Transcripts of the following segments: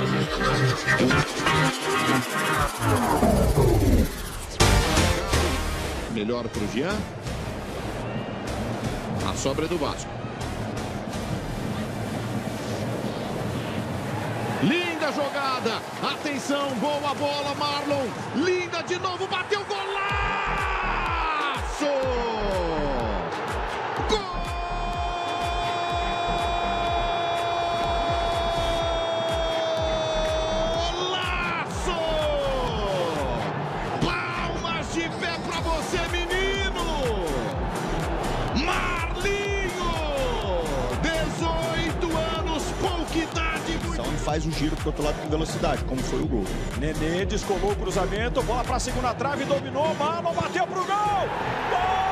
Melhor para o Jean. A sobra do Vasco. Linda jogada. Atenção, boa bola, Marlon. Linda de novo, bateu, golaço! Faz o giro pro outro lado com velocidade, como foi o gol. Nenê descolou o cruzamento, bola para a segunda trave, dominou, Marlon bateu pro gol! Gol!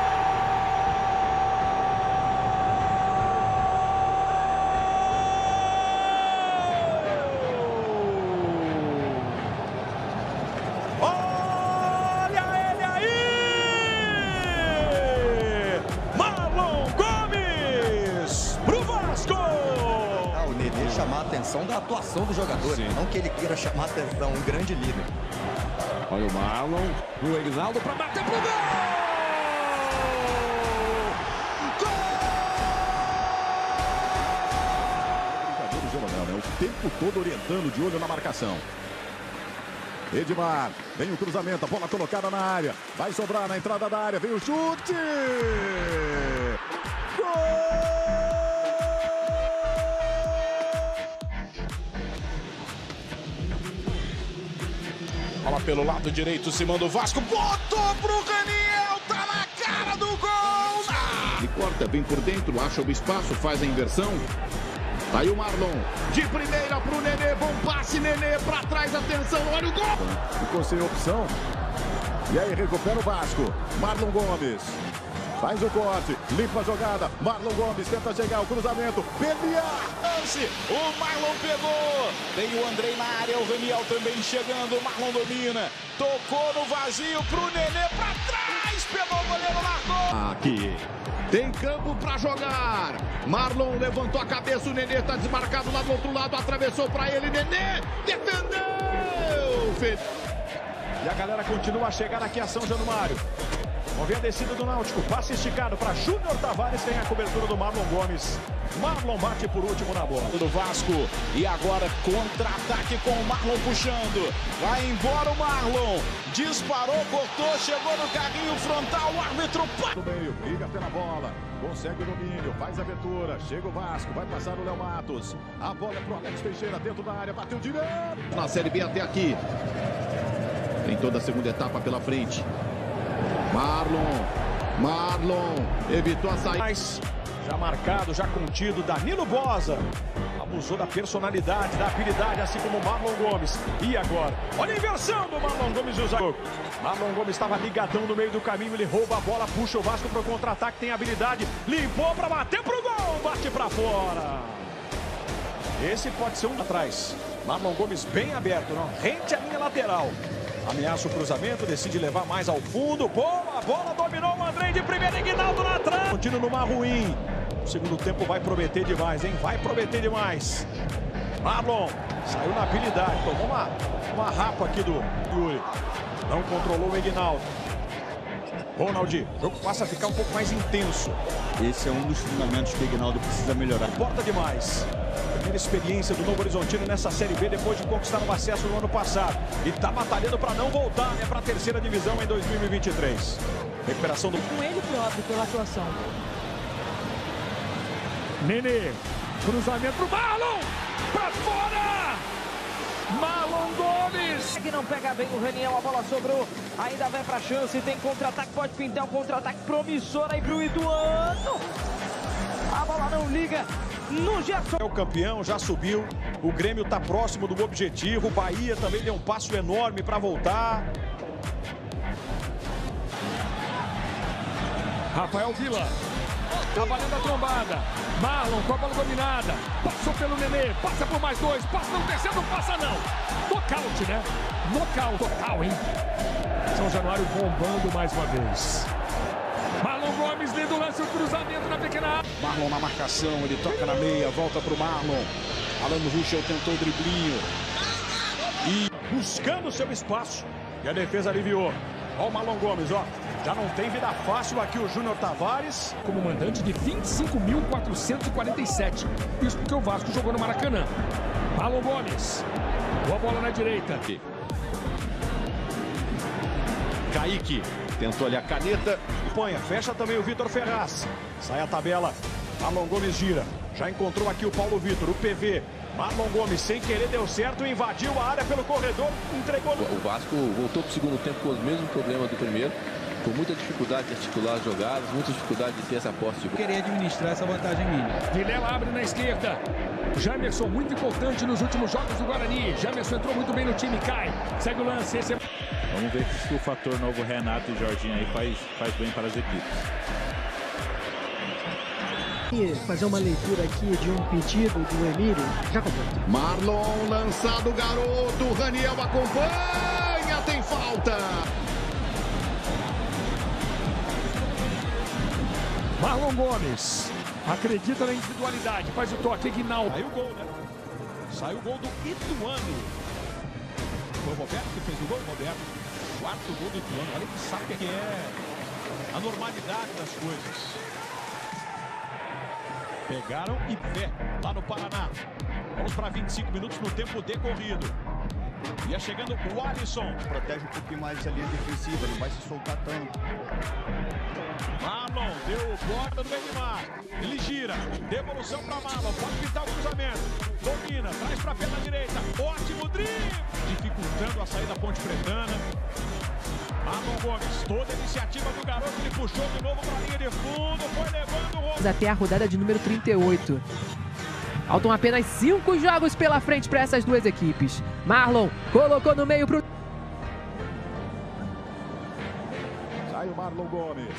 Olha ele aí! Marlon Gomes pro Vasco! Chamar a atenção da atuação do jogador, não que ele queira chamar a atenção, um grande líder. Olha o Marlon, o Egnaldo para bater pro gol! O tempo todo orientando, de olho na marcação. Edmar, vem o cruzamento, a bola colocada na área, vai sobrar na entrada da área, vem o chute! Gol! Bola pelo lado direito, cima do Vasco, botou pro Raniel, tá na cara do gol! E corta bem por dentro, acha o espaço, faz a inversão. Tá aí o Marlon, de primeira pro Nenê, bom passe, Nenê pra trás, atenção, olha o gol! Ficou sem opção, e aí recupera o Vasco, Marlon Gomes. Faz o corte, limpa a jogada, Marlon Gomes tenta chegar, o cruzamento, Beliar, lance, o Marlon pegou, tem o Andrei na área, o Raniel também chegando, o Marlon domina, tocou no vazio pro Nenê, pra trás, pegou o goleiro, largou. Aqui, tem campo pra jogar, Marlon levantou a cabeça, o Nenê tá desmarcado lá do outro lado, atravessou pra ele, Nenê, defendeu! E a galera continua a chegar aqui a São Januário. Vamos ver a descida do Náutico, passe esticado para Júnior Tavares, tem a cobertura do Marlon Gomes. Marlon bate por último na bola. Do Vasco, e agora contra-ataque com o Marlon puxando. Vai embora o Marlon, disparou, cortou, chegou no carrinho frontal, o árbitro... No meio, briga pela bola, consegue o domínio, faz a abertura, chega o Vasco, vai passar o Léo Matos. A bola é pro Alex Teixeira dentro da área, bateu direto. Na Série B até aqui. Tem toda a segunda etapa pela frente. Marlon, evitou a saída. Já marcado, já contido, Danilo Bosa. Abusou da personalidade, da habilidade, assim como o Marlon Gomes. E agora? Olha a inversão do Marlon Gomes e o Zago. Marlon Gomes estava ligadão no meio do caminho, ele rouba a bola, puxa o Vasco para o contra-ataque, tem habilidade, limpou para bater pro gol, bate para fora. Esse pode ser um atrás. Marlon Gomes bem aberto, não? Rente à linha lateral. Ameaça o cruzamento, decide levar mais ao fundo. Boa bola, dominou o Andrei de primeira, Egnaldo na trave. Continua no mar ruim. O segundo tempo vai prometer demais, hein? Vai prometer demais. Marlon saiu na habilidade, tomou uma rapa aqui do Yuri. Não controlou o Egnaldo. Ronaldi, o jogo passa a ficar um pouco mais intenso. Esse é um dos fundamentos que o Egnaldo precisa melhorar. Importa demais. Primeira experiência do Novo Horizontino nessa Série B depois de conquistar o acesso no ano passado. E tá batalhando para não voltar, né, para a terceira divisão em 2023. Recuperação do... Com ele próprio pela atuação. Nenê, cruzamento pro Marlon, para fora! Marlon Gomes! Que não pega bem o Raniel, a bola sobrou, ainda vai pra chance, tem contra-ataque, pode pintar um contra-ataque promissor aí pro Ituano. A bola não liga. No Gerson. É o campeão, já subiu. O Grêmio está próximo do objetivo. O Bahia também deu um passo enorme para voltar. Rafael Vila. Tá valendo a trombada. Marlon com a bola dominada. Passou pelo Nenê. Passa por mais dois. Passa no terceiro. Não passa não. Nocaute, né? Nocaute total, hein? São Januário bombando mais uma vez. Marlon Gomes, lindo lance, o cruzamento na pequena área. Marlon na marcação, ele toca na meia, volta pro Marlon. Alan Ruschel tentou o driblinho. E buscando seu espaço. E a defesa aliviou. Ó o Marlon Gomes, ó. Já não tem vida fácil aqui o Júnior Tavares. Como mandante de 25.447. Isso porque o Vasco jogou no Maracanã. Marlon Gomes. Boa bola na direita. Kaique tentou ali a caneta. Ponha, fecha também o Vitor Ferraz. Sai a tabela. Marlon Gomes gira. Já encontrou aqui o Paulo Vitor, o PV. Marlon Gomes, sem querer, deu certo, invadiu a área pelo corredor, entregou. O Vasco voltou para o segundo tempo com os mesmos problemas do primeiro. Com muita dificuldade de articular as jogadas, muita dificuldade de ter essa posse de bola. Querer administrar essa vantagem mínima. Vilela abre na esquerda. Jamerson, muito importante nos últimos jogos do Guarani. Jamerson entrou muito bem no time, cai. Segue o lance. Esse é... Vamos ver se o fator novo Renato e Jorginho aí faz bem para as equipes. Fazer uma leitura aqui de um pedido do Emílio. Já completo. Marlon lançado, garoto. Raniel acompanha, tem falta. Marlon Gomes. Acredita na individualidade. Faz o toque, Guinaldo. Saiu o gol, né? Saiu o gol do Ituano. Foi o Roberto que fez o gol, Roberto. Quarto gol do Ituano. Olha que sabe que é a normalidade das coisas. Pegaram e pé lá no Paraná. Vamos para 25 minutos no tempo decorrido. Ia chegando o Alisson. Protege um pouquinho mais a linha defensiva, não vai se soltar tanto. Marlon deu borda do Benimar. Ele gira. Devolução para Marlon. Pode pintar o cruzamento. Domina. Traz para a perna direita. Ótimo drible. Dificultando a saída da Ponte Pretana. Marlon Gomes, toda a iniciativa do garoto, ele puxou de novo para a linha de fundo, foi levando o gol. Até a rodada de número 38. Faltam apenas 5 jogos pela frente para essas duas equipes. Marlon colocou no meio pro... Sai o Marlon Gomes.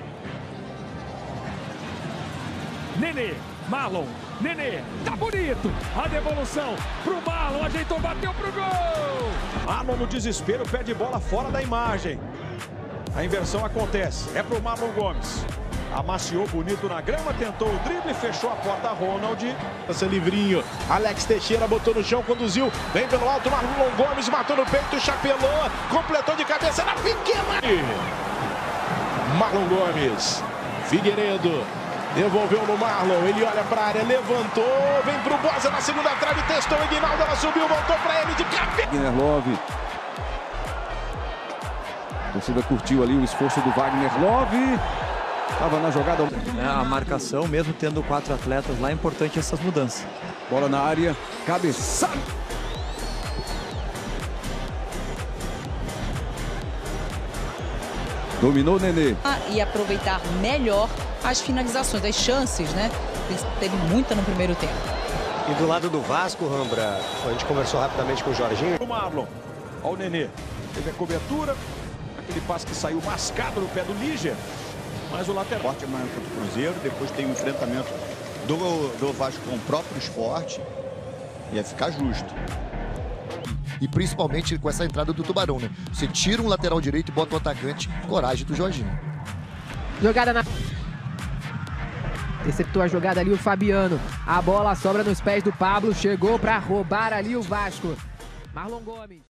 Nenê. Marlon. Nenê. Tá bonito. A devolução pro Marlon. Ajeitou, bateu pro gol. Marlon no desespero, pede bola fora da imagem. A inversão acontece. É pro Marlon Gomes. Amaciou bonito na grama, tentou o drible, fechou a porta Ronald. Esse livrinho. Alex Teixeira botou no chão, conduziu. Vem pelo alto, Marlon Gomes matou no peito, chapelou. Completou de cabeça na pequena. Marlon Gomes. Figueiredo. Devolveu no Marlon, ele olha para a área, levantou, vem pro Bosa na segunda trave, testou o Guinaldo, ela subiu, voltou para ele de cabeça. Wagner Love. A torcida curtiu ali o esforço do Wagner Love. Estava na jogada. A marcação, mesmo tendo 4 atletas lá, é importante essas mudanças. Bola na área, cabeçada. Dominou o Nenê. E aproveitar melhor as finalizações, as chances, né? Teve muita no primeiro tempo. E do lado do Vasco, Rambra, a gente conversou rapidamente com o Jorginho. O Marlon, olha o Nenê, teve a cobertura, aquele passe que saiu mascado no pé do Líger, mas o lateral. Forte amanhã contra o Cruzeiro, depois tem um enfrentamento do Vasco com o próprio Sport, ia ficar justo. E principalmente com essa entrada do Tubarão, né? Você tira um lateral direito e bota o atacante, coragem do Jorginho. Jogada na... Interceptou a jogada ali o Fabiano. A bola sobra nos pés do Pablo. Chegou para roubar ali o Vasco. Marlon Gomes.